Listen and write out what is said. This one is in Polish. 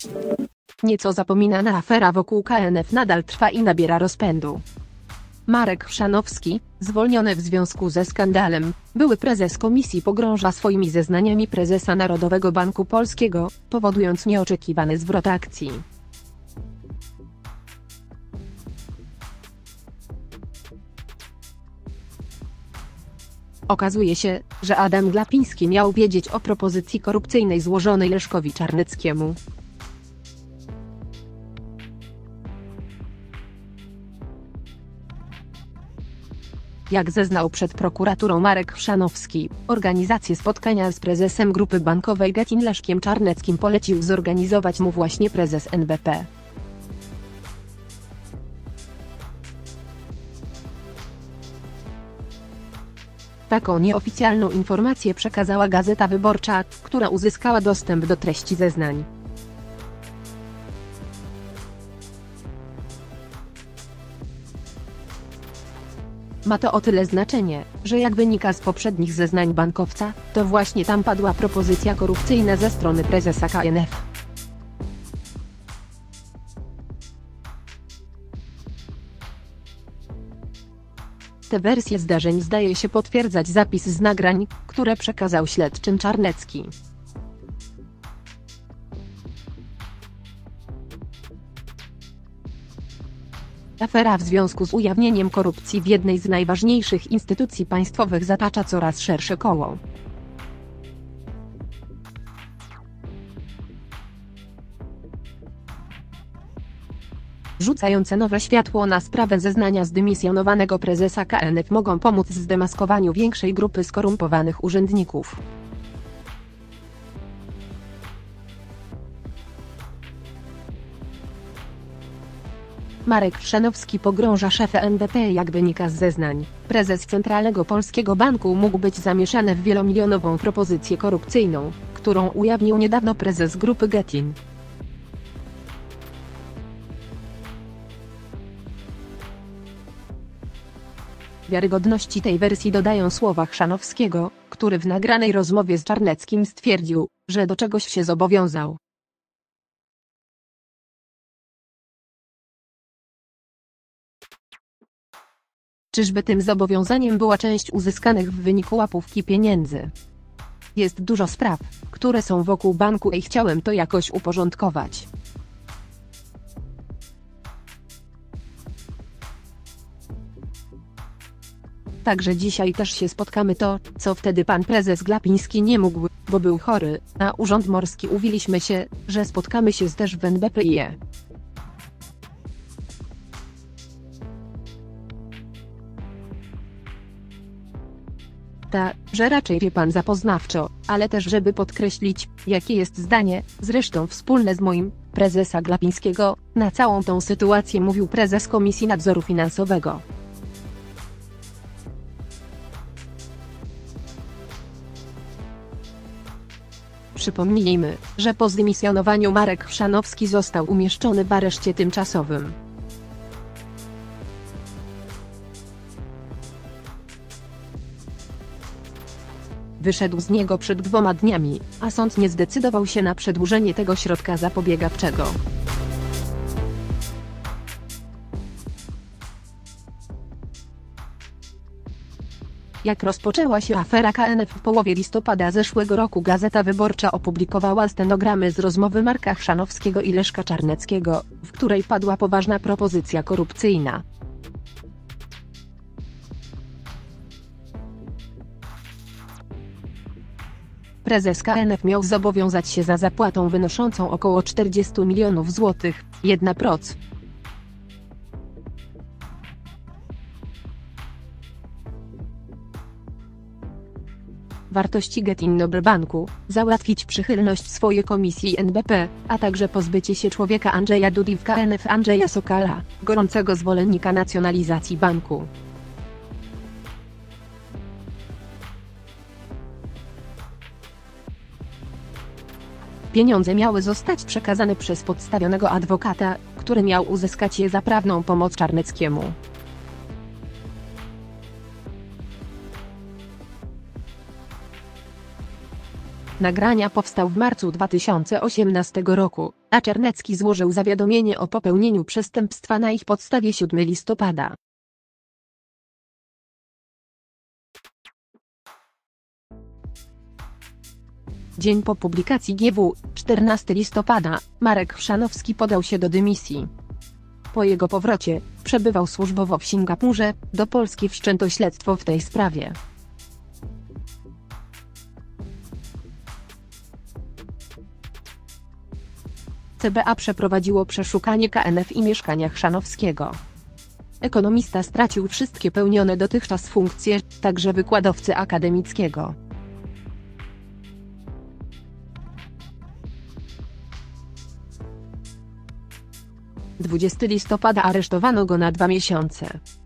Nieco zapominana afera wokół KNF nadal trwa i nabiera rozpędu. Marek Chrzanowski, zwolniony w związku ze skandalem, były prezes komisji pogrąża swoimi zeznaniami prezesa Narodowego Banku Polskiego, powodując nieoczekiwany zwrot akcji. Okazuje się, że Adam Glapiński miał wiedzieć o propozycji korupcyjnej złożonej Leszkowi Czarneckiemu. Jak zeznał przed prokuraturą Marek Chrzanowski, organizację spotkania z prezesem grupy bankowej Getin Leszkiem Czarneckim polecił zorganizować mu właśnie prezes NBP. Taką nieoficjalną informację przekazała Gazeta Wyborcza, która uzyskała dostęp do treści zeznań. Ma to o tyle znaczenie, że jak wynika z poprzednich zeznań bankowca, to właśnie tam padła propozycja korupcyjna ze strony prezesa KNF. Tę wersję zdarzeń zdaje się potwierdzać zapis z nagrań, które przekazał śledczym Czarnecki. Afera w związku z ujawnieniem korupcji w jednej z najważniejszych instytucji państwowych zatacza coraz szersze koło. Rzucające nowe światło na sprawę zeznania zdymisjonowanego prezesa KNF mogą pomóc w zdemaskowaniu większej grupy skorumpowanych urzędników. Marek Chrzanowski pogrąża szefa NBP. Jak wynika z zeznań, prezes Centralnego Polskiego Banku mógł być zamieszany w wielomilionową propozycję korupcyjną, którą ujawnił niedawno prezes grupy Getin. Wiarygodności tej wersji dodają słowa Chrzanowskiego, który w nagranej rozmowie z Czarneckim stwierdził, że do czegoś się zobowiązał. Czyżby tym zobowiązaniem była część uzyskanych w wyniku łapówki pieniędzy? Jest dużo spraw, które są wokół banku i chciałem to jakoś uporządkować. Także dzisiaj też się spotkamy, to, co wtedy pan prezes Glapiński nie mógł, bo był chory, a Urząd Morski umówiliśmy się, że spotkamy się też w NBP-ie. Że raczej wie pan zapoznawczo, ale też żeby podkreślić, jakie jest zdanie, zresztą wspólne z moim, prezesa Glapińskiego, na całą tą sytuację mówił prezes Komisji Nadzoru Finansowego. Przypomnijmy, że po zdymisjonowaniu Marek Chrzanowski został umieszczony w areszcie tymczasowym. Wyszedł z niego przed 2 dniami, a sąd nie zdecydował się na przedłużenie tego środka zapobiegawczego. Jak rozpoczęła się afera KNF w połowie listopada zeszłego roku, Gazeta Wyborcza opublikowała stenogramy z rozmowy Marka Chrzanowskiego i Leszka Czarneckiego, w której padła poważna propozycja korupcyjna. Prezes KNF miał zobowiązać się za zapłatą wynoszącą około 40 milionów złotych, 1%. Wartości Getin Noble Banku, załatwić przychylność swojej komisji NBP, a także pozbycie się człowieka Andrzeja Dudy w KNF Andrzeja Sokala, gorącego zwolennika nacjonalizacji banku. Pieniądze miały zostać przekazane przez podstawionego adwokata, który miał uzyskać je za prawną pomoc Czarneckiemu. nagrania powstał w marcu 2018 roku, a Czernecki złożył zawiadomienie o popełnieniu przestępstwa na ich podstawie 7 listopada. Dzień po publikacji GW, 14 listopada, Marek Chrzanowski podał się do dymisji. Po jego powrocie, przebywał służbowo w Singapurze, do Polski wszczęto śledztwo w tej sprawie. CBA przeprowadziło przeszukanie KNF i mieszkania Chrzanowskiego. Ekonomista stracił wszystkie pełnione dotychczas funkcje, także wykładowcy akademickiego. 20 listopada aresztowano go na 2 miesiące.